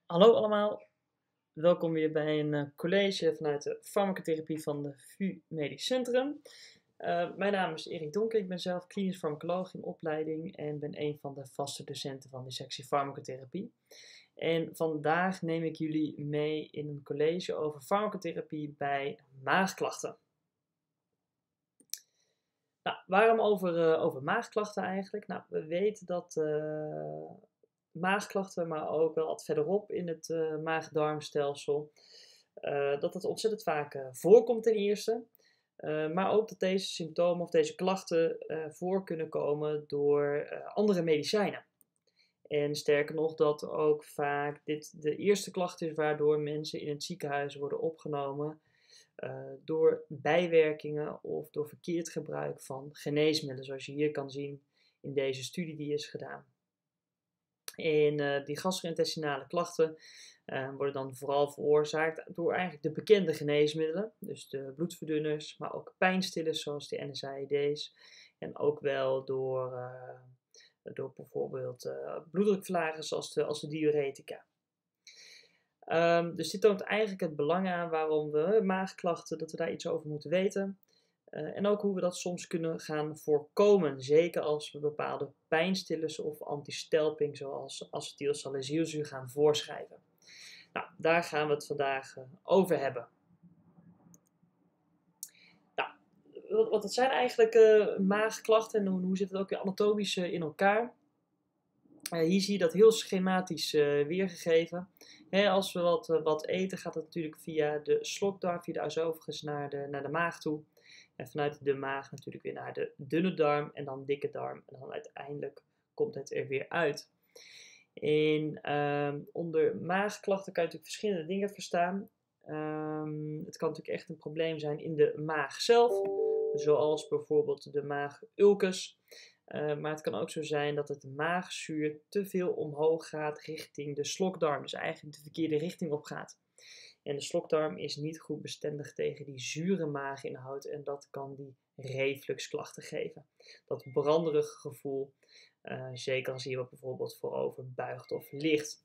Hallo allemaal, welkom weer bij een college vanuit de farmacotherapie van de VU Medisch Centrum. Mijn naam is Erik Donker, ik ben zelf klinisch farmacoloog in opleiding en ben een van de vaste docenten van de sectie farmacotherapie. En vandaag neem ik jullie mee in een college over farmacotherapie bij maagklachten. Nou, waarom over maagklachten eigenlijk? Nou, we weten dat maagklachten, maar ook wel wat verderop in het maag-darmstelsel, dat het ontzettend vaak voorkomt ten eerste. Maar ook dat deze symptomen of deze klachten voor kunnen komen door andere medicijnen. En sterker nog, dat ook vaak dit de eerste klacht is waardoor mensen in het ziekenhuis worden opgenomen door bijwerkingen of door verkeerd gebruik van geneesmiddelen, zoals je hier kan zien in deze studie die is gedaan. En die gastro-intestinale klachten worden dan vooral veroorzaakt door eigenlijk de bekende geneesmiddelen, dus de bloedverdunners, maar ook pijnstillers zoals de NSAID's en ook wel door bijvoorbeeld bloeddrukverlagers als de diuretica. Dus dit toont eigenlijk het belang aan waarom we maagklachten, dat we daar iets over moeten weten. En ook hoe we dat soms kunnen gaan voorkomen. Zeker als we bepaalde pijnstillers of antistelping zoals acetylsalicylzuur gaan voorschrijven. Nou, daar gaan we het vandaag over hebben. Nou, wat zijn eigenlijk maagklachten en hoe zit het ook weer anatomisch in elkaar? Hier zie je dat heel schematisch weergegeven. Als we wat eten, gaat het natuurlijk via de slokdarm, via de oesophagus naar de maag toe. En vanuit de maag natuurlijk weer naar de dunne darm en dan dikke darm. En dan uiteindelijk komt het er weer uit. Onder maagklachten kan je natuurlijk verschillende dingen verstaan. Het kan natuurlijk echt een probleem zijn in de maag zelf. Zoals bijvoorbeeld de maagulcus. Maar het kan ook zo zijn dat het maagzuur te veel omhoog gaat richting de slokdarm. Dus eigenlijk de verkeerde richting op gaat. En de slokdarm is niet goed bestendig tegen die zure maaginhoud. En dat kan die refluxklachten geven. Dat branderige gevoel. Zeker als je wat bijvoorbeeld voorover buigt of ligt.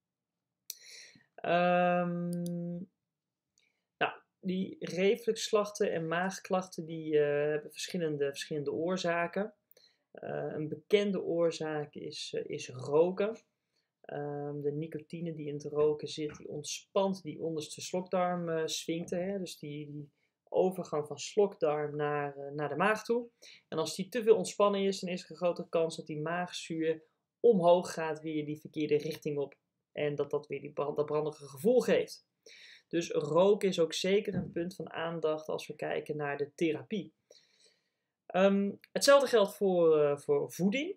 Nou, die refluxklachten en maagklachten die hebben verschillende oorzaken. Een bekende oorzaak is roken. De nicotine die in het roken zit, die ontspant die onderste slokdarmsphincter. Dus die overgang van slokdarm naar de maag toe. En als die te veel ontspannen is, dan is er een grote kans dat die maagzuur omhoog gaat weer die verkeerde richting op. En dat weer dat brandige gevoel geeft. Dus roken is ook zeker een punt van aandacht als we kijken naar de therapie. Hetzelfde geldt voor voeding.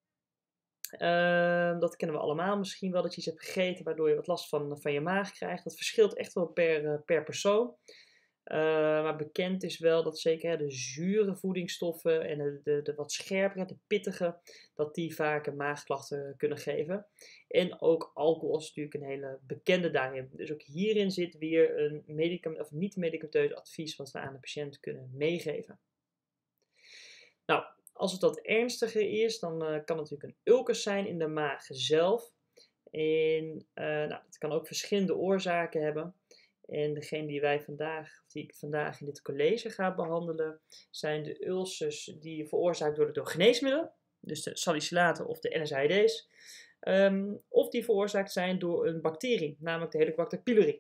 Dat kennen we allemaal misschien wel, dat je iets hebt gegeten waardoor je wat last van je maag krijgt. Dat verschilt echt wel per persoon. Maar bekend is wel dat zeker de zure voedingsstoffen en de wat scherpere, de pittige, dat die vaak maagklachten kunnen geven. En ook alcohol is natuurlijk een hele bekende daarin. Dus ook hierin zit weer een niet-medicamenteus advies wat we aan de patiënt kunnen meegeven. Nou, als het wat ernstiger is, dan kan het natuurlijk een ulcus zijn in de maag zelf. En dat kan ook verschillende oorzaken hebben. En degene die ik vandaag in dit college ga behandelen, zijn de ulcers die veroorzaakt worden door geneesmiddelen. Dus de salicylaten of de NSAID's. Of die veroorzaakt zijn door een bacterie, namelijk de Helicobacter pylori.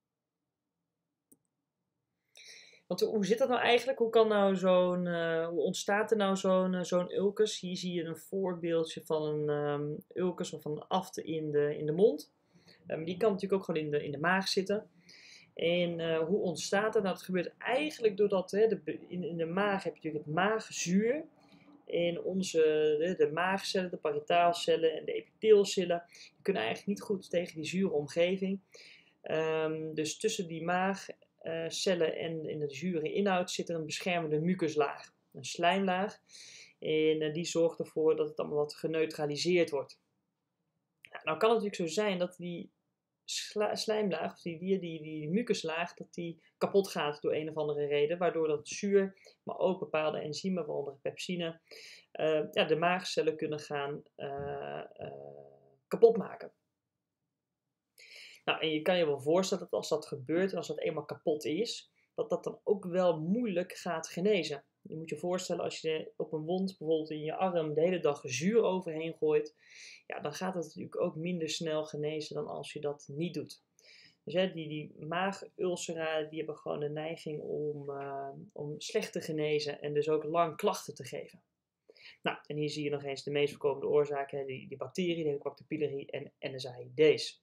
Want hoe zit dat nou eigenlijk? Hoe ontstaat er nou zo'n ulcus? Hier zie je een voorbeeldje van een ulcus of van een afte in de mond. Die kan natuurlijk ook gewoon in de maag zitten. En hoe ontstaat dat? Nou, dat gebeurt eigenlijk doordat in de maag heb je natuurlijk het maagzuur. En de maagcellen, de parietaalcellen en de epiteelcellen, die kunnen eigenlijk niet goed tegen die zure omgeving. Dus tussen die maagcellen en in de zure inhoud zit er een beschermende mucuslaag, een slijmlaag. En die zorgt ervoor dat het allemaal wat geneutraliseerd wordt. Nou kan het natuurlijk zo zijn dat die slijmlaag, of die mucuslaag, dat die kapot gaat door een of andere reden, waardoor dat zuur, maar ook bepaalde enzymen, waaronder pepsine, de maagcellen kunnen gaan kapot maken. Nou, en je kan je wel voorstellen dat als dat gebeurt en als dat eenmaal kapot is, dat dat dan ook wel moeilijk gaat genezen. Je moet je voorstellen als je op een wond, bijvoorbeeld in je arm, de hele dag zuur overheen gooit, ja, dan gaat het natuurlijk ook minder snel genezen dan als je dat niet doet. Dus die maagulcera, die hebben gewoon de neiging om slecht te genezen en dus ook lang klachten te geven. Nou, en hier zie je nog eens de meest voorkomende oorzaken, die bacterie, de Helicobacter pylori en NSAID's.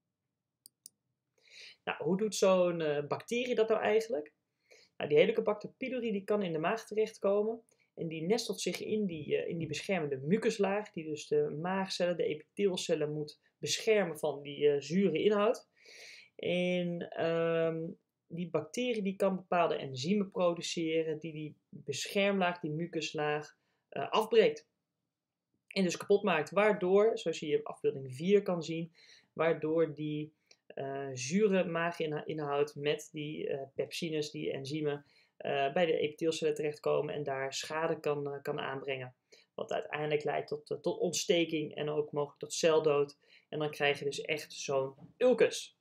Nou, hoe doet zo'n bacterie dat nou eigenlijk? Nou, die Helicobacter pylori die kan in de maag terechtkomen en die nestelt zich in die beschermende mucuslaag, die dus de maagcellen, de epiteelcellen moet beschermen van die zure inhoud. En die bacterie die kan bepaalde enzymen produceren die beschermlaag, die mucuslaag, afbreekt. En dus kapot maakt, waardoor, zoals je in afbeelding 4 kan zien, waardoor die zure maaginhoud met die pepsines, die enzymen, bij de epiteelcellen terechtkomen en daar schade kan aanbrengen. Wat uiteindelijk leidt tot ontsteking en ook mogelijk tot celdood. En dan krijg je dus echt zo'n ulcus.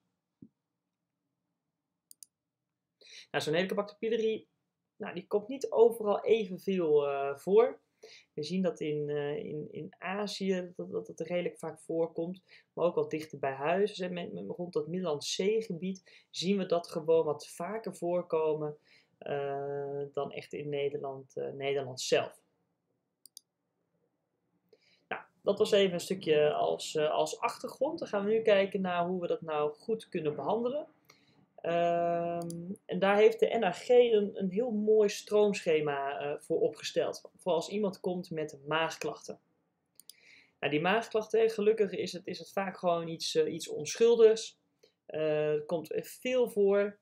Nou, zo'n Helicobacter pylori, nou, die komt niet overal evenveel voor. We zien dat in Azië dat het redelijk vaak voorkomt, maar ook wel dichter bij huis. Dus rond dat Middellandse Zeegebied zien we dat gewoon wat vaker voorkomen dan echt in Nederland zelf. Nou, dat was even een stukje als achtergrond. Dan gaan we nu kijken naar hoe we dat nou goed kunnen behandelen. En daar heeft de NAG een heel mooi stroomschema voor opgesteld. Voor als iemand komt met maagklachten. Nou, die maagklachten, gelukkig is het vaak gewoon iets onschuldigs. Het komt veel voor.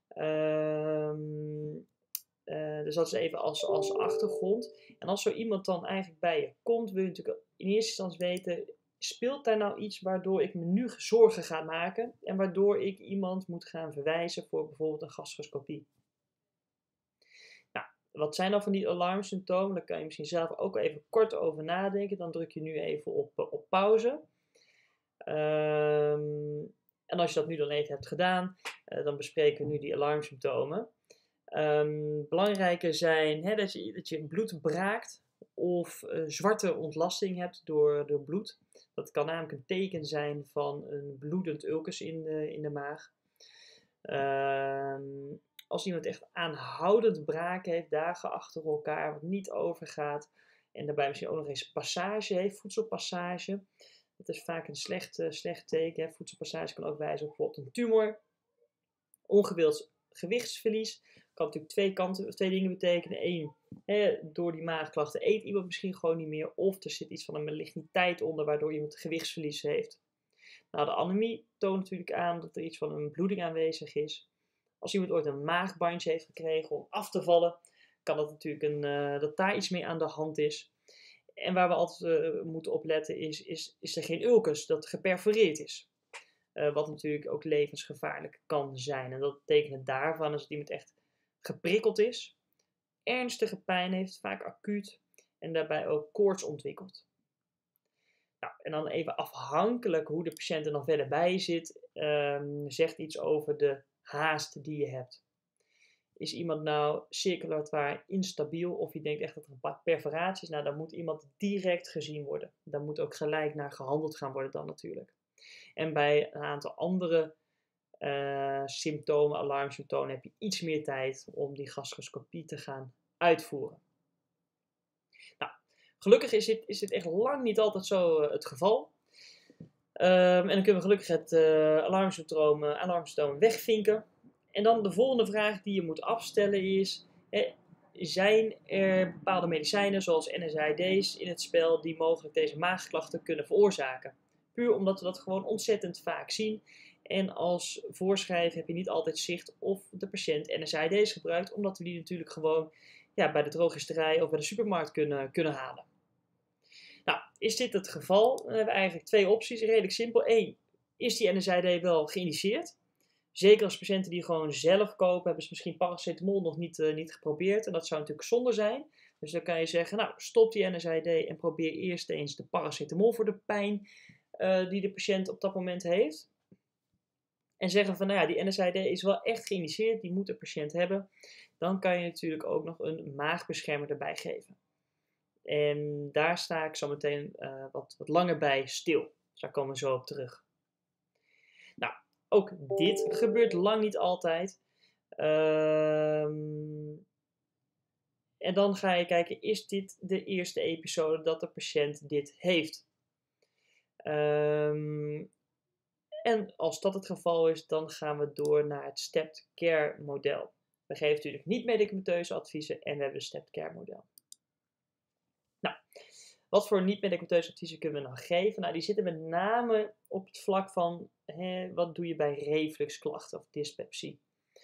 Dus dat is even als achtergrond. En als zo iemand dan eigenlijk bij je komt, wil je natuurlijk in eerste instantie weten, speelt daar nou iets waardoor ik me nu zorgen ga maken en waardoor ik iemand moet gaan verwijzen voor bijvoorbeeld een gastroscopie? Nou, wat zijn dan van die alarmsymptomen? Daar kan je misschien zelf ook even kort over nadenken. Dan druk je nu even op pauze. En als je dat nu dan even hebt gedaan, dan bespreken we nu die alarmsymptomen. Belangrijke zijn dat je bloed braakt of zwarte ontlasting hebt door bloed. Dat kan namelijk een teken zijn van een bloedend ulcus in de maag. Als iemand echt aanhoudend braken heeft, dagen achter elkaar, wat niet overgaat, en daarbij misschien ook nog eens passage heeft, voedselpassage. Dat is vaak een slecht teken. Voedselpassage kan ook wijzen op bijvoorbeeld een tumor. Ongewild gewichtsverlies kan natuurlijk twee dingen betekenen. Eén, door die maagklachten eet iemand misschien gewoon niet meer. Of er zit iets van een maligniteit onder, waardoor iemand gewichtsverlies heeft. Nou, de anemie toont natuurlijk aan dat er iets van een bloeding aanwezig is. Als iemand ooit een maagbandje heeft gekregen om af te vallen, kan dat natuurlijk dat daar iets mee aan de hand is. En waar we altijd moeten opletten is er geen ulcus dat geperforeerd is. Wat natuurlijk ook levensgevaarlijk kan zijn. En dat betekent daarvan is dat iemand echt geprikkeld is, ernstige pijn heeft, vaak acuut, en daarbij ook koorts ontwikkelt. Nou, en dan even afhankelijk hoe de patiënt er dan verder bij zit, zegt iets over de haast die je hebt. Is iemand nou circulatoire instabiel of je denkt echt dat er een perforatie is, nou dan moet iemand direct gezien worden. Daar moet ook gelijk naar gehandeld gaan worden dan natuurlijk. En bij een aantal andere alarmsymptomen heb je iets meer tijd om die gastroscopie te gaan uitvoeren. Nou, gelukkig is dit echt lang niet altijd zo het geval. En dan kunnen we gelukkig het alarmsymptoom wegvinken. En dan de volgende vraag die je moet afstellen is, zijn er bepaalde medicijnen zoals NSAID's in het spel die mogelijk deze maagklachten kunnen veroorzaken? Puur omdat we dat gewoon ontzettend vaak zien. En als voorschrijver heb je niet altijd zicht of de patiënt NSAID's gebruikt, omdat we die natuurlijk gewoon bij de drogisterij of bij de supermarkt kunnen halen. Nou, is dit het geval? Dan hebben we eigenlijk twee opties. Redelijk simpel. 1. Is die NSAID wel geïndiceerd? Zeker als patiënten die gewoon zelf kopen, hebben ze misschien paracetamol nog niet geprobeerd. En dat zou natuurlijk zonde zijn. Dus dan kan je zeggen, nou, stop die NSAID en probeer eerst eens de paracetamol voor de pijn die de patiënt op dat moment heeft. en zeggen van, nou ja, die NSAID is wel echt geïndiceerd, die moet de patiënt hebben, dan kan je natuurlijk ook nog een maagbeschermer erbij geven. En daar sta ik zo meteen wat langer bij stil. Dus daar komen we zo op terug. Nou, ook dit gebeurt lang niet altijd. En dan ga je kijken, is dit de eerste episode dat de patiënt dit heeft? En als dat het geval is, dan gaan we door naar het stepped care model. We geven natuurlijk niet medicamenteuze adviezen en we hebben een stepped care model. Nou, wat voor niet-medicamenteuze adviezen kunnen we nou geven? Nou, die zitten met name op het vlak van, wat doe je bij refluxklachten of dyspepsie?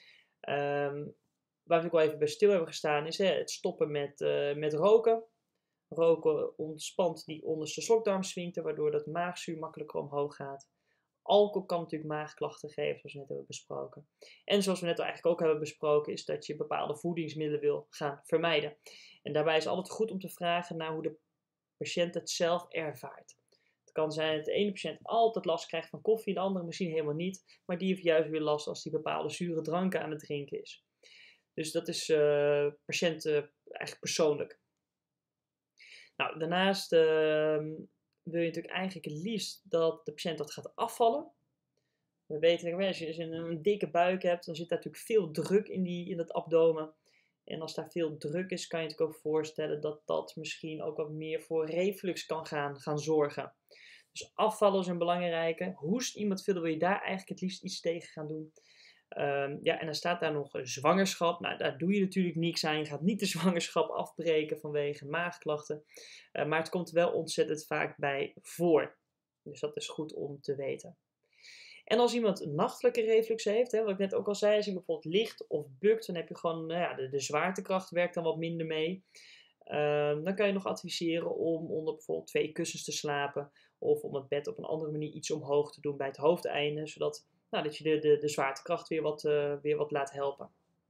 Waar we ook wel even bij stil hebben gestaan is het stoppen met roken. Roken ontspant die onderste slokdarmsphincter, waardoor dat maagzuur makkelijker omhoog gaat. Alcohol kan natuurlijk maagklachten geven, zoals we net hebben besproken. En zoals we net eigenlijk ook hebben besproken, is dat je bepaalde voedingsmiddelen wil gaan vermijden. En daarbij is het altijd goed om te vragen naar hoe de patiënt het zelf ervaart. Het kan zijn dat de ene patiënt altijd last krijgt van koffie, de andere misschien helemaal niet, maar die heeft juist weer last als die bepaalde zure dranken aan het drinken is. Dus dat is patiënt eigenlijk persoonlijk. Nou, daarnaast wil je natuurlijk eigenlijk het liefst dat de patiënt dat gaat afvallen. We weten, als je een dikke buik hebt, dan zit daar natuurlijk veel druk in dat abdomen. En als daar veel druk is, kan je natuurlijk ook voorstellen dat dat misschien ook wat meer voor reflux kan gaan zorgen. Dus afvallen is een belangrijke. Hoest iemand veel, dan wil je daar eigenlijk het liefst iets tegen gaan doen. Ja, en dan staat daar nog zwangerschap. Nou, daar doe je natuurlijk niks aan. Je gaat niet de zwangerschap afbreken vanwege maagklachten. Maar het komt wel ontzettend vaak bij voor. Dus dat is goed om te weten. En als iemand een nachtelijke reflux heeft, wat ik net ook al zei, als iemand bijvoorbeeld ligt of bukt, dan heb je gewoon, de zwaartekracht werkt dan wat minder mee. Dan kan je nog adviseren om onder bijvoorbeeld 2 kussens te slapen. Of om het bed op een andere manier iets omhoog te doen bij het hoofdeinde. Zodat dat je de zwaartekracht weer wat laat helpen.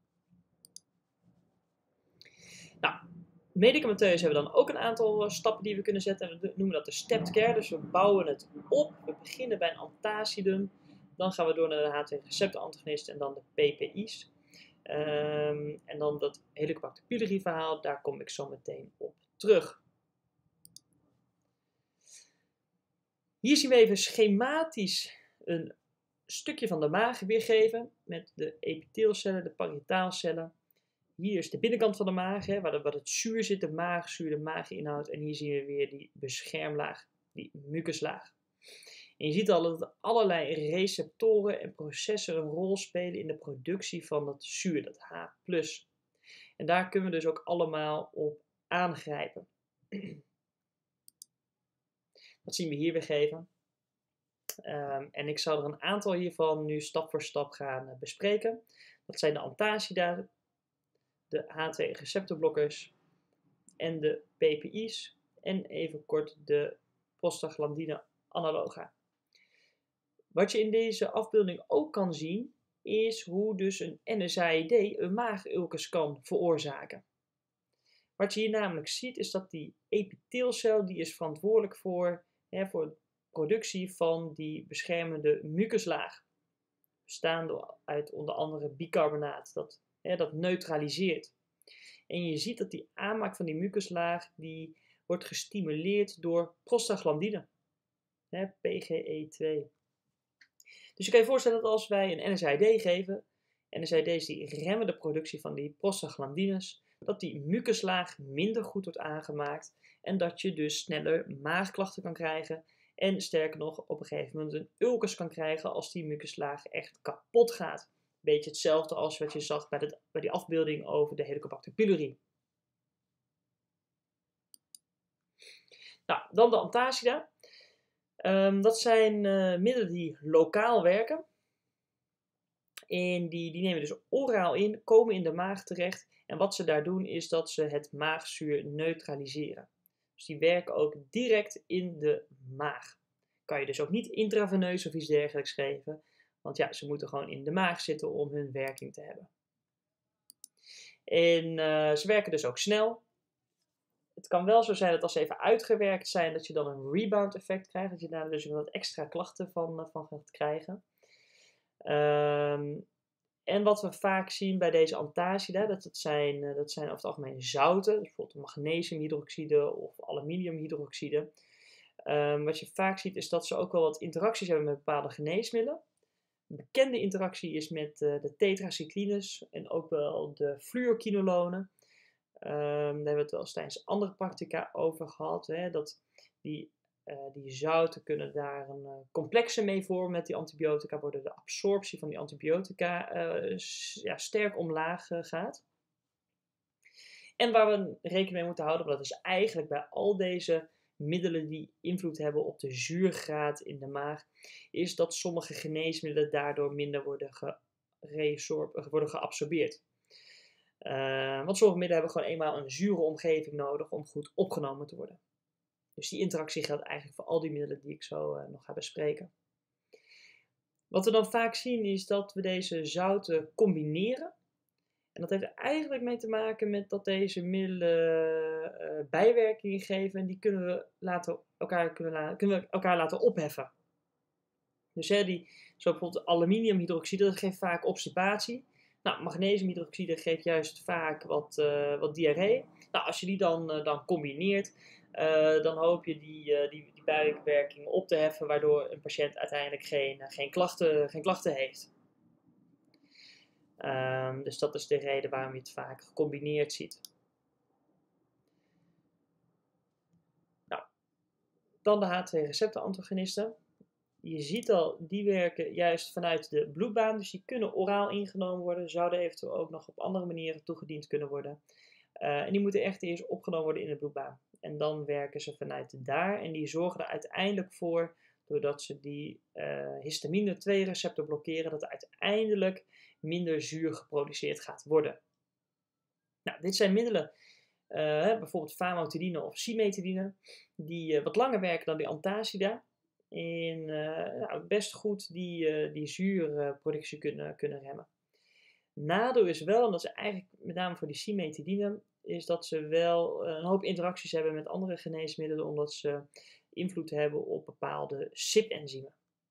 Nou, medicamenteus hebben we dan ook een aantal stappen die we kunnen zetten. En we noemen dat de stepped care. Dus we bouwen het op. We beginnen bij een antacidum. Dan gaan we door naar de H2-receptorantagonist en dan de PPI's. En dan dat Helicobacter pylori verhaal, daar kom ik zo meteen op terug. Hier zien we even schematisch een stukje van de maag weergeven met de epiteelcellen, de parietaalcellen. Hier is de binnenkant van de maag, waar het zuur zit, de maagzuur, de maaginhoud. En hier zien we weer die beschermlaag, die mucuslaag. En je ziet al dat allerlei receptoren en processen een rol spelen in de productie van dat zuur, dat H+. En daar kunnen we dus ook allemaal op aangrijpen. Dat zien we hier weergeven. En ik zal er een aantal hiervan nu stap voor stap gaan bespreken. Dat zijn de antacida, de H2-receptorblokkers en de PPI's. En even kort de prostaglandine analoga. Wat je in deze afbeelding ook kan zien, is hoe dus een NSAID een maagulcus kan veroorzaken. Wat je hier namelijk ziet, is dat die epiteelcel die is verantwoordelijk voor de productie van die beschermende mucuslaag. Bestaande uit onder andere bicarbonaat, dat neutraliseert. En je ziet dat die aanmaak van die mucuslaag, die wordt gestimuleerd door prostaglandine, PGE2. Dus je kan je voorstellen dat als wij een NSAID geven, NSAID's die remmen de productie van die prostaglandines, dat die mucuslaag minder goed wordt aangemaakt en dat je dus sneller maagklachten kan krijgen en sterker nog op een gegeven moment een ulcus kan krijgen als die mucuslaag echt kapot gaat. Beetje hetzelfde als wat je zag bij die afbeelding over de Helicobacter pylori. Nou, dan de antacida. Dat zijn middelen die lokaal werken. En die nemen dus oraal in, komen in de maag terecht. En wat ze daar doen is dat ze het maagzuur neutraliseren. Dus die werken ook direct in de maag. Kan je dus ook niet intraveneus of iets dergelijks geven. Want ja, ze moeten gewoon in de maag zitten om hun werking te hebben. En ze werken dus ook snel. Het kan wel zo zijn dat als ze even uitgewerkt zijn, dat je dan een rebound effect krijgt. Dat je daar dus wat extra klachten van gaat krijgen. En wat we vaak zien bij deze antacida, dat zijn over het algemeen zouten, dus bijvoorbeeld magnesiumhydroxide of aluminiumhydroxide. Wat je vaak ziet is dat ze ook wel wat interacties hebben met bepaalde geneesmiddelen. Een bekende interactie is met de tetracyclines en ook wel de fluorquinolonen. Daar hebben we het wel eens tijdens andere practica over gehad. Hè, dat die zouten kunnen daar een complexe mee vormen met die antibiotica, waardoor de absorptie van die antibiotica sterk omlaag gaat. En waar we rekening mee moeten houden, dat is eigenlijk bij al deze middelen die invloed hebben op de zuurgraad in de maag, is dat sommige geneesmiddelen daardoor minder worden geabsorbeerd. Want sommige middelen hebben gewoon eenmaal een zure omgeving nodig om goed opgenomen te worden. Dus die interactie geldt eigenlijk voor al die middelen die ik zo nog ga bespreken. Wat we dan vaak zien is dat we deze zouten combineren. En dat heeft er eigenlijk mee te maken met dat deze middelen bijwerkingen geven. En die kunnen we elkaar laten opheffen. Dus zo bijvoorbeeld aluminiumhydroxide, dat geeft vaak obstipatie. Nou, magnesiumhydroxide geeft juist vaak wat diarree. Nou, als je die dan combineert, dan hoop je die bijwerkingen op te heffen, waardoor een patiënt uiteindelijk geen klachten heeft. Dus dat is de reden waarom je het vaak gecombineerd ziet. Nou, dan de H2-receptor-antagonisten. Je ziet al, die werken juist vanuit de bloedbaan, dus die kunnen oraal ingenomen worden, zouden eventueel ook nog op andere manieren toegediend kunnen worden. En die moeten echt eerst opgenomen worden in de bloedbaan. En dan werken ze vanuit daar en die zorgen er uiteindelijk voor, doordat ze die histamine 2-receptor blokkeren, dat er uiteindelijk minder zuur geproduceerd gaat worden. Nou, dit zijn middelen, bijvoorbeeld famotidine of cimetidine, die wat langer werken dan die antacida. En best goed die zuurproductie kunnen remmen. Nadeel is wel, en dat is eigenlijk met name voor die cimetidine, is dat ze wel een hoop interacties hebben met andere geneesmiddelen, omdat ze invloed hebben op bepaalde CYP-enzymen.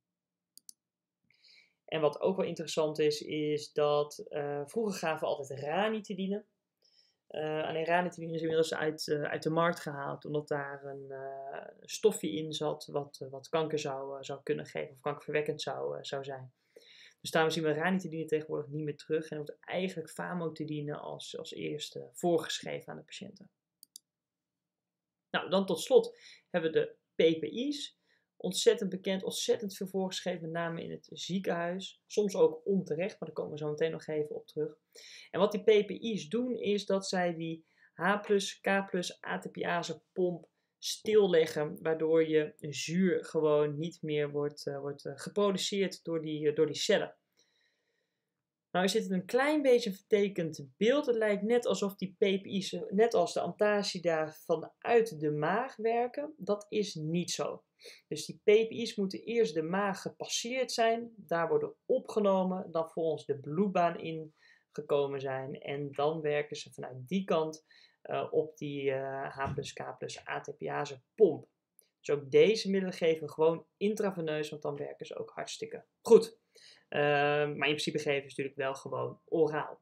En wat ook wel interessant is dat vroeger gaven we altijd ranitidine. Alleen ranitidine is inmiddels uit de markt gehaald, omdat daar een stofje in zat wat kanker zou kunnen geven, of kankerverwekkend zou zijn. Dus daarom zien we ranitidine tegenwoordig niet meer terug en wordt eigenlijk famotidine als eerste voorgeschreven aan de patiënten. Nou, dan tot slot hebben we de PPI's. Ontzettend bekend, ontzettend veel voorgeschreven, met name in het ziekenhuis. Soms ook onterecht, maar daar komen we zo meteen nog even op terug. En wat die PPI's doen, is dat zij die H+, K+, ATPase pomp stilleggen, waardoor je zuur gewoon niet meer wordt geproduceerd door die cellen. Nou is dit een klein beetje een vertekend beeld. Het lijkt net alsof die PPI's, net als de antacida, vanuit de maag werken. Dat is niet zo. Dus die PPI's moeten eerst de maag gepasseerd zijn, daar worden opgenomen, dan volgens de bloedbaan ingekomen zijn. En dan werken ze vanuit die kant op die H+, K+, ATPase pomp. Dus ook deze middelen geven we gewoon intraveneus, want dan werken ze ook hartstikke goed. Maar in principe geven ze natuurlijk wel gewoon oraal.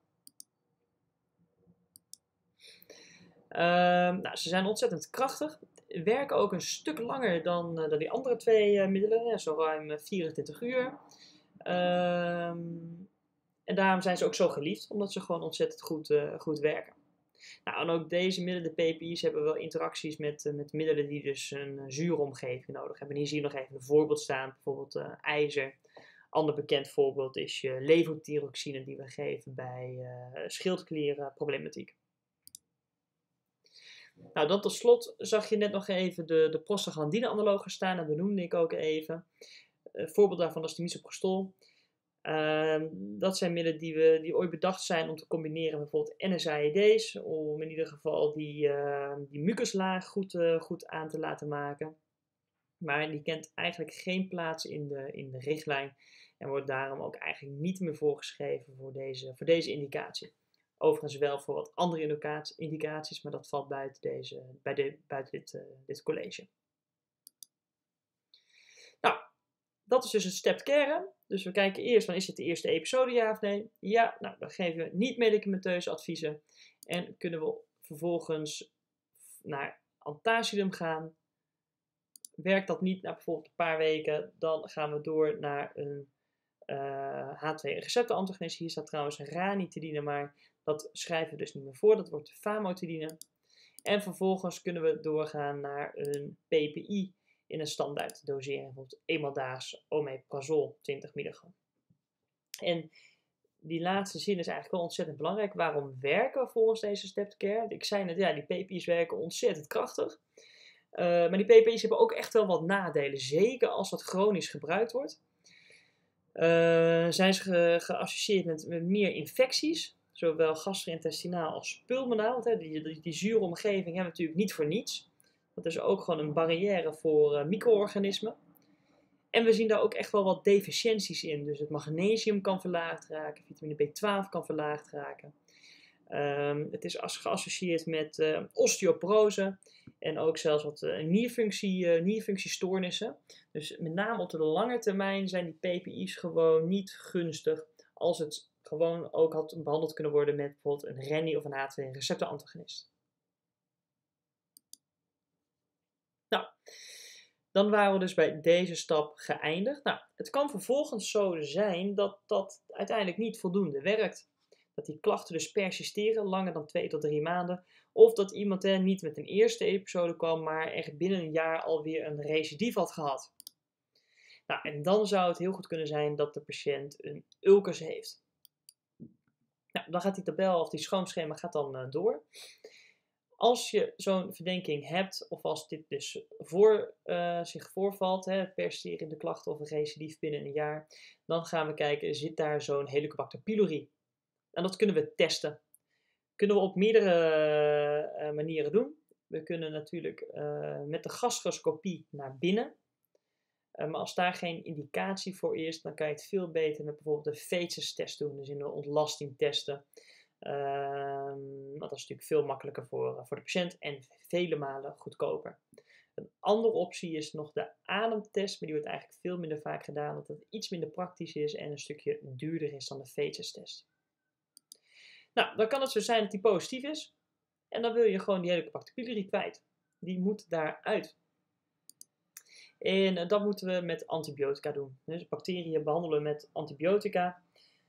Ze zijn ontzettend krachtig. Werken ook een stuk langer dan die andere twee middelen, zo ruim 24 uur. En daarom zijn ze ook zo geliefd, omdat ze gewoon ontzettend goed werken. Nou, en ook deze middelen, de PPI's, hebben wel interacties met middelen die dus een zure omgeving nodig hebben. Hier zie je nog even een voorbeeld staan, bijvoorbeeld ijzer. Ander bekend voorbeeld is je levothyroxine die we geven bij schildklierenproblematiek. Nou, dan tot slot zag je net nog even de prostaglandine-analogen staan en dat noemde ik ook even. Voorbeeld daarvan is de misoprostol. Dat zijn middelen die ooit bedacht zijn om te combineren met bijvoorbeeld NSAID's, om in ieder geval die mucuslaag goed aan te laten maken. Maar die kent eigenlijk geen plaats in de richtlijn en wordt daarom ook eigenlijk niet meer voorgeschreven voor deze indicatie. Overigens wel voor wat andere indicaties, maar dat valt buiten dit college. Nou, dat is dus het step care. Dus we kijken eerst, van is het de eerste episode, ja of nee? Ja, nou, dan geven we niet medicamenteuze adviezen. En kunnen we vervolgens naar Antaciddum gaan. Werkt dat niet na bijvoorbeeld een paar weken, dan gaan we door naar een H2-receptorantagonist. Hier staat trouwens ranitidine, maar dat schrijven we dus niet meer voor. Dat wordt famotidine. En vervolgens kunnen we doorgaan naar een PPI in een standaard dosering. Bijvoorbeeld eenmaal daags omeprazol 20 milligram. En die laatste zin is eigenlijk wel ontzettend belangrijk. Waarom werken we volgens deze stepped care? Ik zei net, ja, die PPI's werken ontzettend krachtig. Maar die PPI's hebben ook echt wel wat nadelen. Zeker als dat chronisch gebruikt wordt. Zijn ze geassocieerd met meer infecties. Zowel gastro-intestinaal als pulmonaal. Want die zure omgeving hebben we natuurlijk niet voor niets. Dat is ook gewoon een barrière voor micro-organismen. En we zien daar ook echt wel wat deficiënties in. Dus het magnesium kan verlaagd raken. Vitamine B12 kan verlaagd raken. Het is geassocieerd met osteoporose. En ook zelfs wat nierfunctiestoornissen. Dus met name op de lange termijn zijn die PPI's gewoon niet gunstig. Als het gewoon ook had behandeld kunnen worden met bijvoorbeeld een RANI of een H2-receptorantagonist. Nou, dan waren we dus bij deze stap geëindigd. Nou, het kan vervolgens zo zijn dat dat uiteindelijk niet voldoende werkt. Dat die klachten dus persisteren langer dan 2 tot 3 maanden. Of dat iemand niet met een eerste episode kwam, maar echt binnen een jaar alweer een recidief had gehad. Nou, en dan zou het heel goed kunnen zijn dat de patiënt een ulcus heeft. Nou, dan gaat die tabel of die schoonschema gaat dan door. Als je zo'n verdenking hebt, of als dit dus zich voorvalt, persisterende klachten of een recidief binnen een jaar, dan gaan we kijken, zit daar zo'n Helicobacter pylori? En dat kunnen we testen. Kunnen we op meerdere manieren doen. We kunnen natuurlijk met de gastroscopie naar binnen. Maar als daar geen indicatie voor is, dan kan je het veel beter met bijvoorbeeld de Feces-test doen. Dus in de ontlasting testen. Want dat is natuurlijk veel makkelijker voor de patiënt en vele malen goedkoper. Een andere optie is nog de ademtest, maar die wordt eigenlijk veel minder vaak gedaan, omdat het iets minder praktisch is en een stukje duurder is dan de Feces-test. Nou, dan kan het zo zijn dat die positief is. En dan wil je gewoon die Helicobacter pylori kwijt. Die moet daaruit. En dat moeten we met antibiotica doen. Dus bacteriën behandelen we met antibiotica.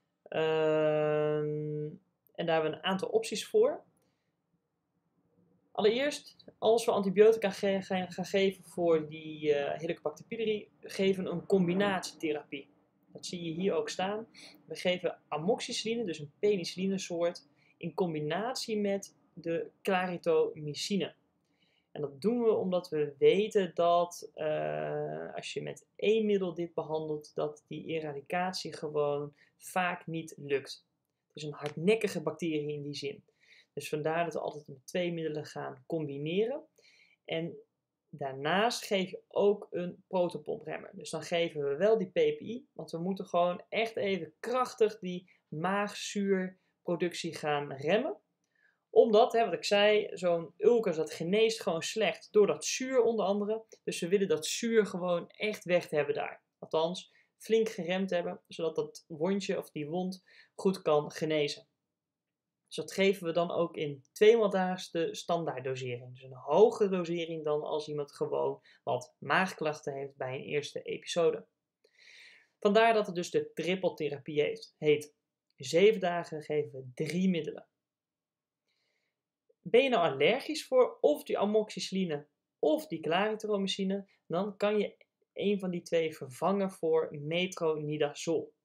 En daar hebben we een aantal opties voor. Allereerst, als we antibiotica gaan geven voor die Helicobacter pylori, geven we een combinatietherapie. Dat zie je hier ook staan. We geven amoxicilline, dus een penicillinesoort, in combinatie met de claritomycine. En dat doen we omdat we weten dat als je met één middel dit behandelt, dat die eradicatie gewoon vaak niet lukt. Het is een hardnekkige bacterie in die zin. Dus vandaar dat we altijd met 2 middelen gaan combineren. En daarnaast geef je ook een protopompremmer. Dus dan geven we wel die PPI, want we moeten gewoon echt even krachtig die maagzuurproductie gaan remmen. Omdat, wat ik zei, zo'n ulcus dat geneest gewoon slecht door dat zuur onder andere. Dus we willen dat zuur gewoon echt weg hebben daar. Althans, flink geremd hebben, zodat dat wondje of die wond goed kan genezen. Dus dat geven we dan ook in 2 maal daags de standaarddosering. Dus een hogere dosering dan als iemand gewoon wat maagklachten heeft bij een eerste episode. Vandaar dat het dus de trippeltherapie heet. 7 dagen geven we 3 middelen. Ben je nou allergisch voor of die amoxicilline of die clarithromycine, dan kan je een van die 2 vervangen voor metronidazol.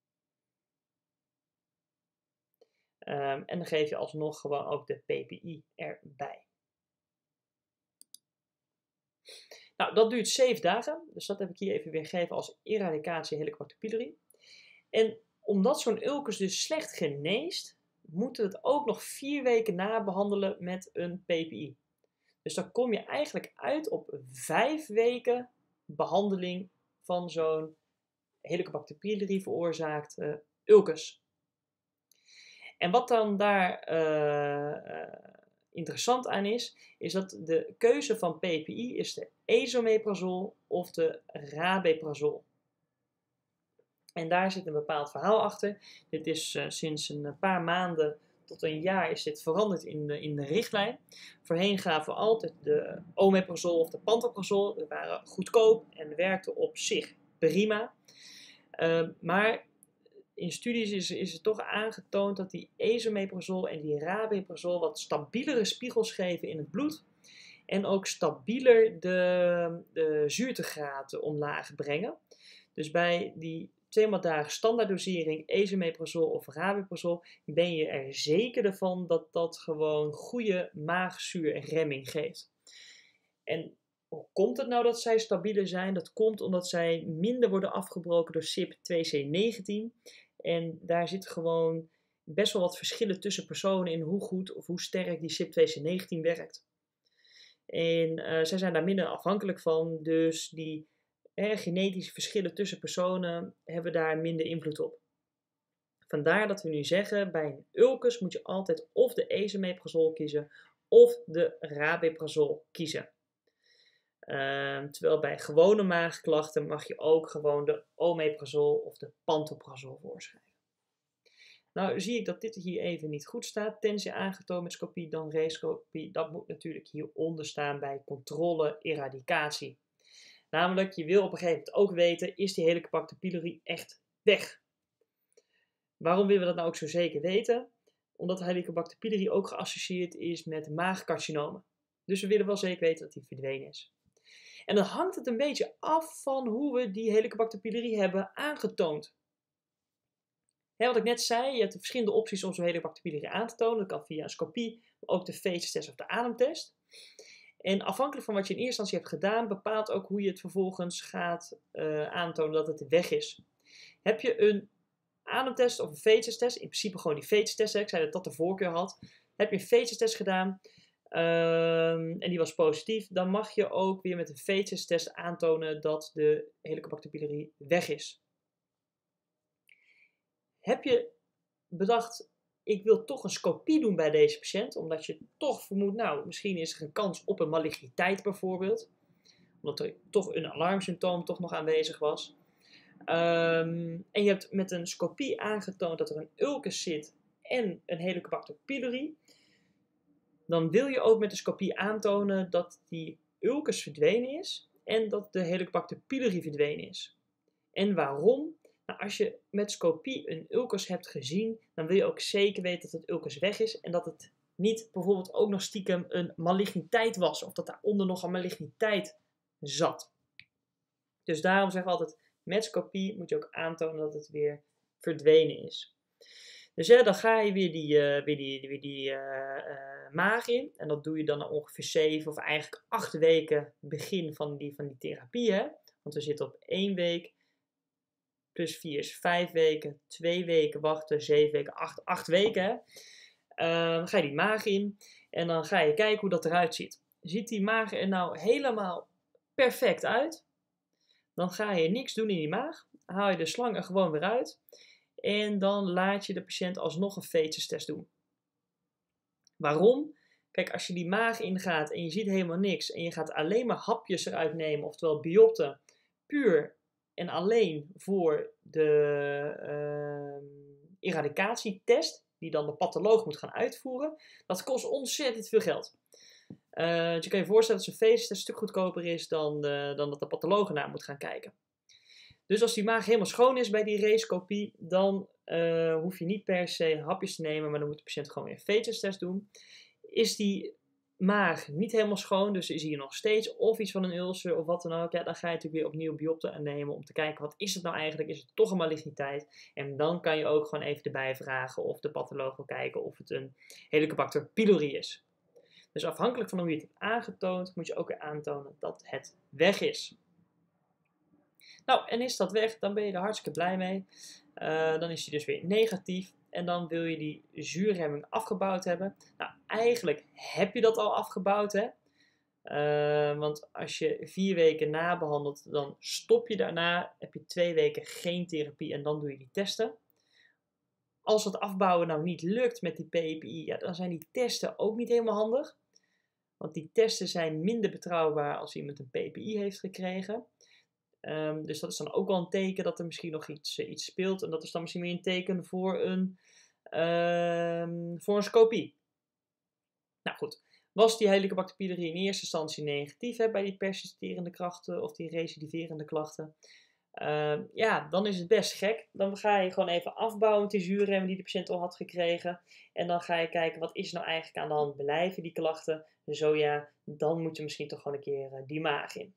En dan geef je alsnog gewoon ook de PPI erbij. Nou, dat duurt 7 dagen. Dus dat heb ik hier even weergegeven als eradicatie Helicobacter pylori. En omdat zo'n ulcus dus slecht geneest, moeten we het ook nog 4 weken nabehandelen met een PPI. Dus dan kom je eigenlijk uit op 5 weken behandeling van zo'n Helicobacter pylori veroorzaakt ulcus. En wat dan daar interessant aan is dat de keuze van PPI is de esomeprazol of de rabeprazol. En daar zit een bepaald verhaal achter. Dit is sinds een paar maanden tot een jaar is dit veranderd in de richtlijn. Voorheen gaven we altijd de omeprazol of de pantoprazol. Die waren goedkoop en werkten op zich prima. Maar in studies is het toch aangetoond dat die esomeprazol en die rabeprazol wat stabielere spiegels geven in het bloed. En ook stabieler de zuurtegraad omlaag brengen. Dus bij die 2 dagen standaarddosering esomeprazol of rabeprazol ben je er zeker van dat dat gewoon goede maagzuurremming geeft. En hoe komt het nou dat zij stabieler zijn? Dat komt omdat zij minder worden afgebroken door CYP2C19. En daar zit gewoon best wel wat verschillen tussen personen in hoe goed of hoe sterk die CYP2C19 werkt. En zij zijn daar minder afhankelijk van, dus die genetische verschillen tussen personen hebben daar minder invloed op. Vandaar dat we nu zeggen, bij een ulcus moet je altijd of de esomeprazol kiezen of de rabeprazol kiezen. Terwijl bij gewone maagklachten mag je ook gewoon de omeprazol of de pantoprazol voorschrijven. Nou zie ik dat dit hier even niet goed staat. Tenzij aangetoond met scopie, dan rescopie. Dat moet natuurlijk hieronder staan bij controle eradicatie. Namelijk, je wil op een gegeven moment ook weten, is die Helicobacter pylori echt weg? Waarom willen we dat nou ook zo zeker weten? Omdat de Helicobacter pylori ook geassocieerd is met maagcarcinomen. Dus we willen wel zeker weten dat die verdwenen is. En dan hangt het een beetje af van hoe we die Helicobacter pylori hebben aangetoond. Wat ik net zei, je hebt verschillende opties om zo'n Helicobacter pylori aan te tonen. Dat kan via een scopie, maar ook de feestestest of de ademtest. En afhankelijk van wat je in eerste instantie hebt gedaan, bepaalt ook hoe je het vervolgens gaat aantonen dat het weg is. Heb je een ademtest of een feestestest, in principe gewoon die feestestest, ik zei dat dat de voorkeur had. Heb je een feestestest gedaan en die was positief, dan mag je ook weer met een feestestest aantonen dat de Helicobacter pylori weg is. Heb je bedacht, ik wil toch een scopie doen bij deze patiënt, omdat je toch vermoedt, nou, misschien is er een kans op een maligniteit bijvoorbeeld, omdat er toch een alarmsymptoom toch nog aanwezig was. En je hebt met een scopie aangetoond dat er een ulcus zit en een Helicobacter pylori, dan wil je ook met de scopie aantonen dat die ulcus verdwenen is en dat de Helicobacter pylori verdwenen is. En waarom? Nou, als je met scopie een ulcus hebt gezien, dan wil je ook zeker weten dat het ulcus weg is en dat het niet bijvoorbeeld ook nog stiekem een maligniteit was of dat daaronder nog een maligniteit zat. Dus daarom zeggen we altijd, met scopie moet je ook aantonen dat het weer verdwenen is. Dus dan ga je weer die maag in. En dat doe je dan na ongeveer 7 of eigenlijk 8 weken begin van die therapie. Hè? Want we zitten op 1 week. Plus 4 is 5 weken. 2 weken wachten. 7 weken, 8 weken. Hè? Dan ga je die maag in. En dan ga je kijken hoe dat eruit ziet. Ziet die maag er nou helemaal perfect uit? Dan ga je niks doen in die maag. Haal je de slang er gewoon weer uit. En dan laat je de patiënt alsnog een feestestest doen. Waarom? Kijk, als je die maag ingaat en je ziet helemaal niks. En je gaat alleen maar hapjes eruit nemen. Oftewel biopten. Puur en alleen voor de eradicatietest. Die dan de patholoog moet gaan uitvoeren. Dat kost ontzettend veel geld. Dus je kan je voorstellen dat zo'n feestestest een stuk goedkoper is dan dat de patholoog naar moet gaan kijken. Dus als die maag helemaal schoon is bij die rescopie, dan hoef je niet per se hapjes te nemen, maar dan moet de patiënt gewoon weer een feestestest doen. Is die maag niet helemaal schoon, dus is hier nog steeds of iets van een ulcer of wat dan ook, ja, dan ga je natuurlijk weer opnieuw biopten aannemen om te kijken wat is het nou eigenlijk, is het toch een maligniteit? En dan kan je ook gewoon even erbij vragen of de patholoog wil kijken of het een Helicobacter pylori is. Dus afhankelijk van hoe je het hebt aangetoond, moet je ook weer aantonen dat het weg is. Nou, en is dat weg, dan ben je er hartstikke blij mee. Dan is hij dus weer negatief. En dan wil je die zuurremming afgebouwd hebben. Nou, eigenlijk heb je dat al afgebouwd, hè. Want als je 4 weken nabehandelt, dan stop je daarna. Heb je 2 weken geen therapie en dan doe je die testen. Als het afbouwen nou niet lukt met die PPI, ja, dan zijn die testen ook niet helemaal handig. Want die testen zijn minder betrouwbaar als iemand een PPI heeft gekregen. Dus dat is dan ook wel een teken dat er misschien nog iets speelt. En dat is dan misschien meer een teken voor een scopie. Nou goed, was die Helicobacter pylori in eerste instantie negatief bij die persisterende klachten of die recidiverende klachten? Ja, dan is het best gek. Dan ga je gewoon even afbouwen met die zuurremmen die de patiënt al had gekregen. En dan ga je kijken, wat is nou eigenlijk aan de hand? Blijven die klachten? Zo ja, dan moet je misschien toch gewoon een keer die maag in.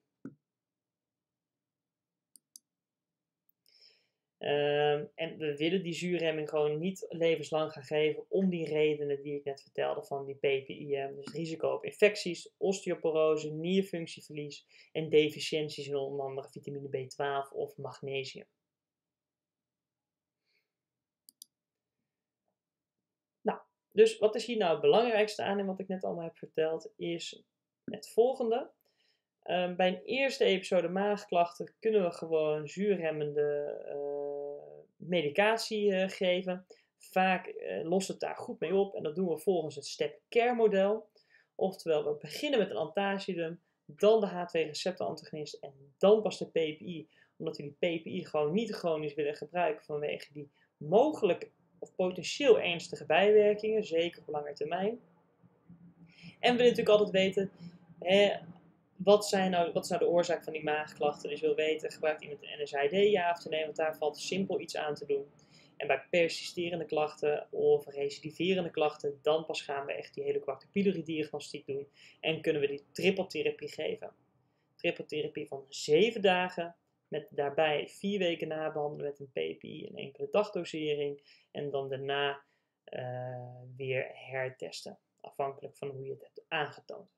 En we willen die zuurremming gewoon niet levenslang gaan geven om die redenen die ik net vertelde van die PPI. Dus risico op infecties, osteoporose, nierfunctieverlies en deficiënties in onder andere vitamine B12 of magnesium. Nou, dus wat is hier nou het belangrijkste aan en wat ik net allemaal heb verteld is het volgende. Bij een eerste episode maagklachten kunnen we gewoon zuurremmende medicatie geven. Vaak lost het daar goed mee op en dat doen we volgens het step-care model. Oftewel, we beginnen met een antacidum, dan de H2-receptorantagonist en dan pas de PPI. Omdat we die PPI gewoon niet chronisch willen gebruiken vanwege die mogelijk of potentieel ernstige bijwerkingen, zeker op lange termijn. En we willen natuurlijk altijd weten, wat is nou de oorzaak van die maagklachten? Dus je wil weten, gebruikt iemand een NSAID ja of nee? Want daar valt simpel iets aan te doen. En bij persisterende klachten of recidiverende klachten, dan pas gaan we echt die Helicobacter pylori diagnostiek doen. En kunnen we die trippeltherapie geven. Trippeltherapie van 7 dagen, met daarbij 4 weken nabehandelen met een PPI en enkele dagdosering. En dan daarna weer hertesten, afhankelijk van hoe je het hebt aangetoond.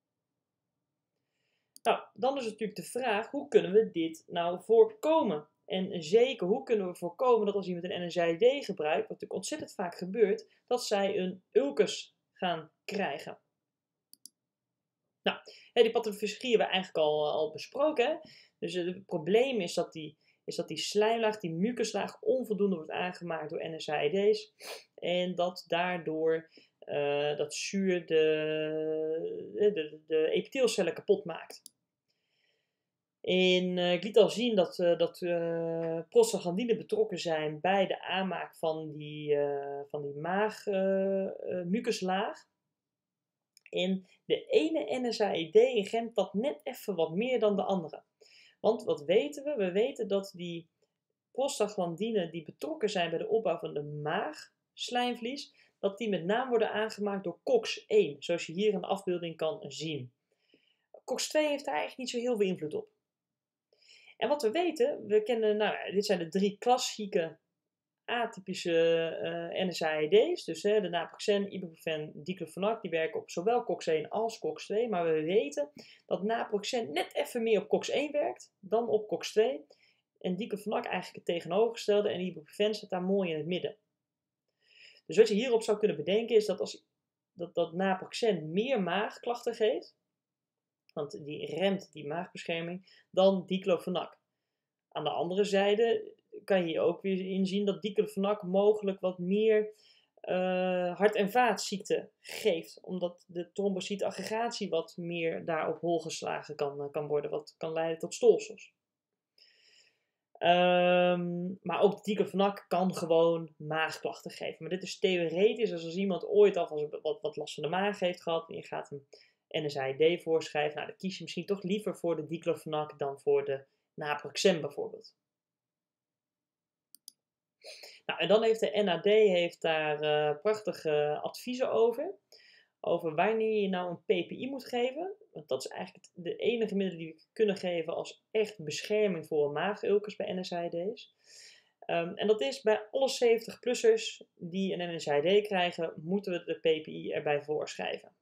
Nou, dan is natuurlijk de vraag, hoe kunnen we dit nou voorkomen? En zeker, hoe kunnen we voorkomen dat als iemand een NSAID gebruikt, wat natuurlijk ontzettend vaak gebeurt, dat zij een ulcus gaan krijgen. Nou, die pathofysiologie hebben we eigenlijk al besproken. Hè? Dus het probleem is dat die slijmlaag, die mucuslaag, onvoldoende wordt aangemaakt door NSAID's. En dat daardoor dat zuur de epiteelcellen kapot maakt. Ik liet al zien dat prostaglandine betrokken zijn bij de aanmaak van die maagmucuslaag. En de ene NSAID remt dat net even wat meer dan de andere. Want wat weten we? We weten dat die prostaglandine die betrokken zijn bij de opbouw van de maagslijmvlies, dat die met name worden aangemaakt door COX-1, zoals je hier in de afbeelding kan zien. COX-2 heeft daar eigenlijk niet zo heel veel invloed op. En wat we weten, dit zijn de 3 klassieke atypische NSAID's, dus de naproxen, ibuprofen, diclofenac, die werken op zowel COX-1 als COX-2, maar we weten dat naproxen net even meer op COX-1 werkt dan op COX-2 en diclofenac eigenlijk het tegenovergestelde en ibuprofen staat daar mooi in het midden. Dus wat je hierop zou kunnen bedenken is dat naproxen meer maagklachten geeft, want die remt die maagbescherming, dan diclofenac. Aan de andere zijde kan je ook weer inzien dat diclofenac mogelijk wat meer hart- en vaatziekten geeft. Omdat de trombocytaggregatie wat meer daarop hol geslagen kan worden. Wat kan leiden tot stolsels. Maar ook diclofenac kan gewoon maagklachten geven. Maar dit is theoretisch. Dus als iemand ooit al wat last van de maag heeft gehad. En je gaat een NSAID voorschrijven. Nou, dan kies je misschien toch liever voor de diclofenac dan voor de naproxen bijvoorbeeld. Nou, en dan heeft de NAD daar prachtige adviezen over. Over wanneer je nou een PPI moet geven. Want dat is eigenlijk de enige middelen die we kunnen geven als echt bescherming voor een maagulcus bij NSAID's. En dat is bij alle 70-plussers die een NSAID krijgen, moeten we de PPI erbij voorschrijven.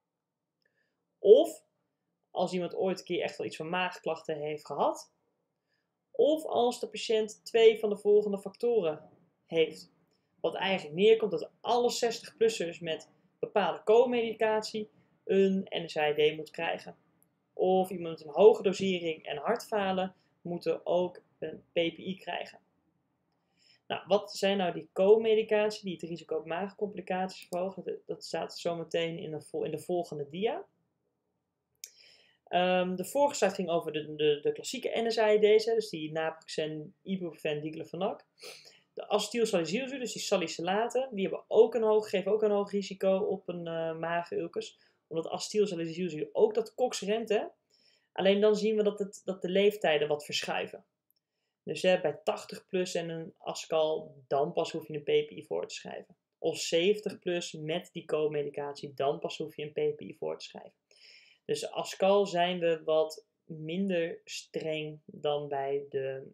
Of als iemand ooit een keer echt wel iets van maagklachten heeft gehad. Of als de patiënt 2 van de volgende factoren heeft. Wat eigenlijk neerkomt dat alle 60-plussers met bepaalde co-medicatie een NSAID moet krijgen. Of iemand met een hoge dosering en hartfalen moeten ook een PPI krijgen. Nou, wat zijn nou die co-medicatie die het risico op maagcomplicaties verhogen? Dat staat zometeen in de volgende dia. De vorige slide ging over de klassieke NSAID's, dus die naproxen, ibuprofen, diclofenac. De acetylsalicylzuur, dus die salicylaten, die geven ook een hoog risico op een maagulcus. Omdat acetylsalicylzuur ook dat COX remt. Hè? Alleen dan zien we dat de leeftijden wat verschuiven. Dus bij 80 plus en een ASCAL, dan pas hoef je een PPI voor te schrijven. Of 70 plus met die co-medicatie, dan pas hoef je een PPI voor te schrijven. Dus ASCAL zijn we wat minder streng dan bij de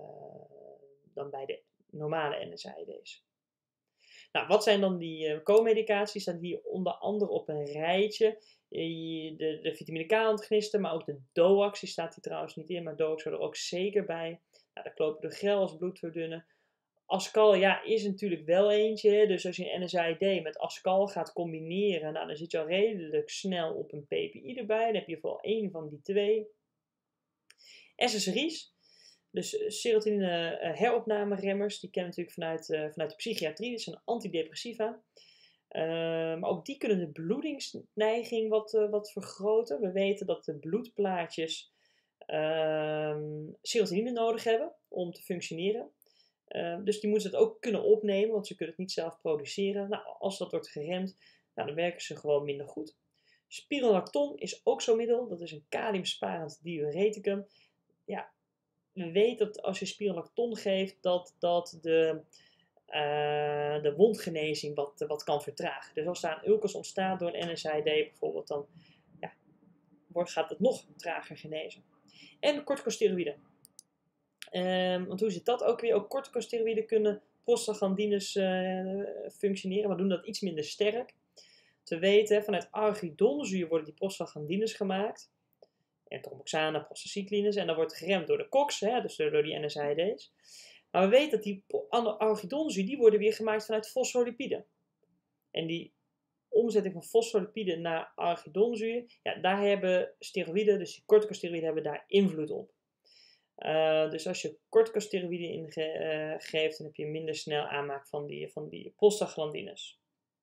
normale NSAID's. Nou, wat zijn dan die co-medicaties? Staan hier onder andere op een rijtje. De vitamine K-antagonisten, maar ook de DOAX, die staat hier trouwens niet in, maar DOAX hoort er ook zeker bij. Nou, de clopidogrel als bloedverdunner. ASCAL, ja, is natuurlijk wel eentje. Dus als je een NSAID met ASCAL gaat combineren, nou, dan zit je al redelijk snel op een PPI erbij. Dan heb je vooral één van die twee. SSRI's, dus serotonine heropnameremmers, die kennen we natuurlijk vanuit de psychiatrie. Dat zijn antidepressiva. Maar ook die kunnen de bloedingsneiging wat vergroten. We weten dat de bloedplaatjes serotonine nodig hebben om te functioneren. Dus die moeten het ook kunnen opnemen, want ze kunnen het niet zelf produceren. Nou, als dat wordt geremd, nou, dan werken ze gewoon minder goed. Spironolacton is ook zo'n middel. Dat is een kaliumsparend diureticum. Ja, we weten dat als je spironolacton geeft, dat de wondgenezing wat kan vertragen. Dus als daar een ulcus ontstaat door een NSAID bijvoorbeeld, dan gaat het nog trager genezen. En corticosteroïden. Want hoe zit dat ook weer? Ook corticosteroïden kunnen prostaglandines functioneren, maar doen dat iets minder sterk. Te weten, vanuit arachidonzuur worden die prostaglandines gemaakt. En tromboxane, prostacyclines. En dat wordt geremd door de COX, dus door die NSAID's. Maar we weten dat die arachidonzuur, die worden weer gemaakt vanuit fosfolipiden. En die omzetting van fosfolipiden naar arachidonzuur, ja, daar hebben steroïden, dus die corticosteroïden, hebben daar invloed op. Dus als je corticosteroïden ingeeft, dan heb je minder snel aanmaak van die prostaglandines.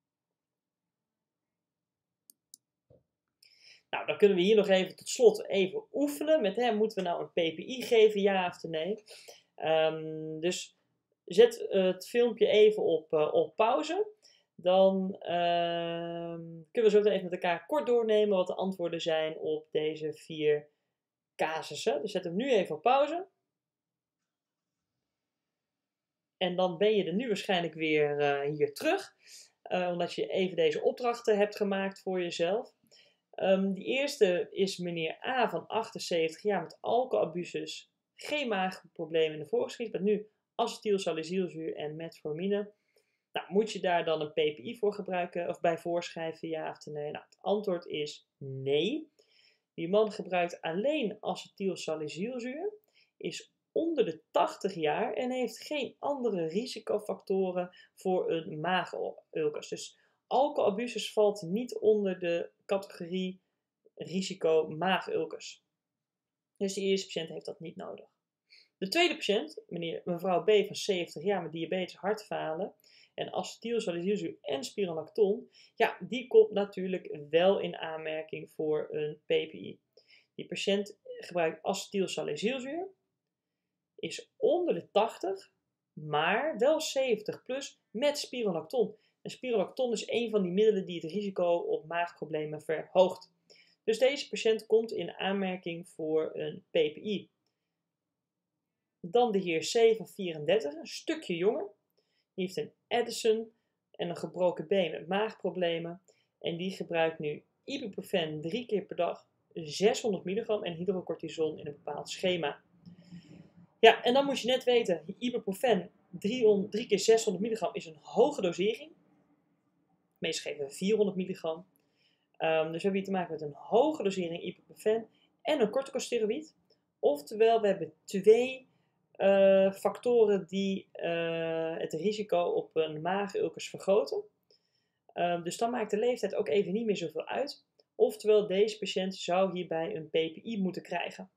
Nou, dan kunnen we hier nog even tot slot even oefenen met, moeten we nou een PPI geven, ja of nee? Dus zet het filmpje even op pauze. Dan kunnen we zo even met elkaar kort doornemen wat de antwoorden zijn op deze 4 casussen. Dus zet hem nu even op pauze. En dan ben je er nu waarschijnlijk weer hier terug. Omdat je even deze opdrachten hebt gemaakt voor jezelf. Die eerste is meneer A van 78 jaar met alcoholabusus. Geen maagproblemen in de voorgeschiedenis. Maar nu acetylsalicylzuur en metformine. Nou, moet je daar dan een PPI voor gebruiken of bij voorschrijven, ja of nee? Nou, het antwoord is nee. Die man gebruikt alleen acetylsalicylzuur, is onder de 80 jaar en heeft geen andere risicofactoren voor een maagulcus. Dus alcoholabusus valt niet onder de categorie risico maagulcus. Dus de eerste patiënt heeft dat niet nodig. De tweede patiënt, mevrouw B van 70 jaar met diabetes, hartfalen en acetylsalicylzuur en spironolacton, ja, die komt natuurlijk wel in aanmerking voor een PPI. Die patiënt gebruikt acetylsalicylzuur, is onder de 80, maar wel 70 plus met spironolacton. En spironolacton is een van die middelen die het risico op maagproblemen verhoogt. Dus deze patiënt komt in aanmerking voor een PPI. Dan de heer C van 34, een stukje jonger. Die heeft een Addison en een gebroken been met maagproblemen. En die gebruikt nu ibuprofen 3 keer per dag, 600 milligram en hydrocortison in een bepaald schema. Ja, en dan moet je net weten, ibuprofen 3 keer 600 milligram is een hoge dosering. Meestal geven we 400 milligram. Dus we hebben hier te maken met een hoge dosering ibuprofen en een corticosteroïd. Oftewel, we hebben 2 factoren die het risico op een maagulcus vergroten. Dus dan maakt de leeftijd ook even niet meer zoveel uit. Oftewel, deze patiënt zou hierbij een PPI moeten krijgen.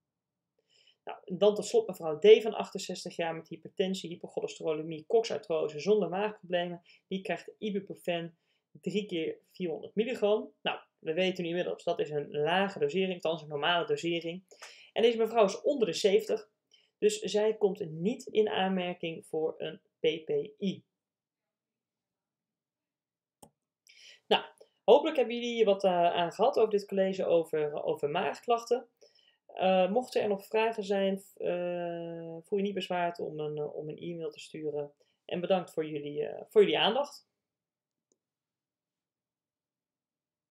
Nou, dan tot slot mevrouw D van 68 jaar met hypertensie, hypercholesterolemie, coxartrose zonder maagproblemen. Die krijgt ibuprofen 3 keer 400 milligram. Nou, We weten nu inmiddels, dat is een lage dosering, althans een normale dosering. En deze mevrouw is onder de 70, dus zij komt niet in aanmerking voor een PPI. Nou, hopelijk hebben jullie wat aan gehad over dit college over maagklachten. Mochten er nog vragen zijn, voel je niet bezwaard om een e-mail te sturen. En bedankt voor jullie aandacht.